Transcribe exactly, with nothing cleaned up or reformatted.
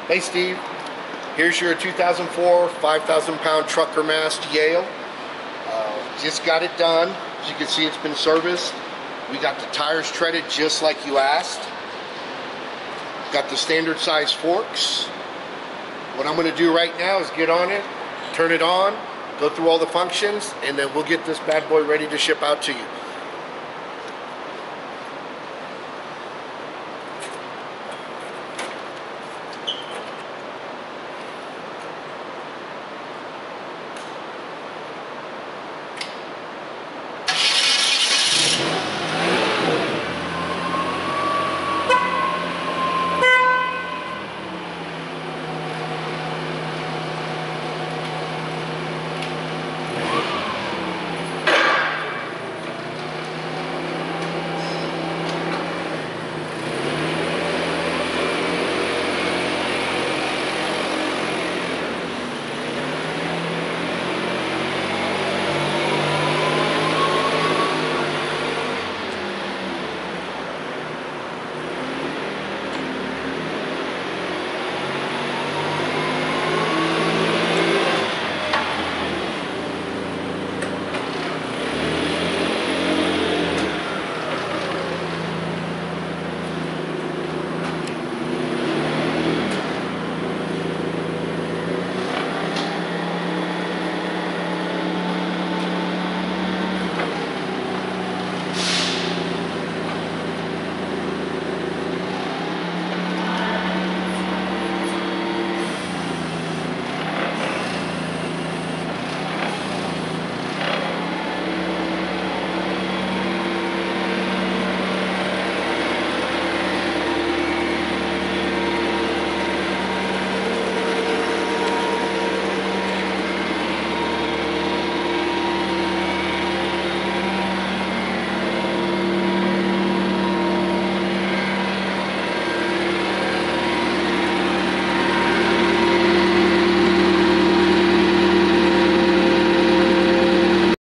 Hey Steve, here's your two thousand four five thousand pound trucker mast Yale. Uh, just got it done. As you can see, it's been serviced. We got the tires treaded just like you asked. Got the standard size forks. What I'm going to do right now is get on it, turn it on, go through all the functions, and then we'll get this bad boy ready to ship out to you.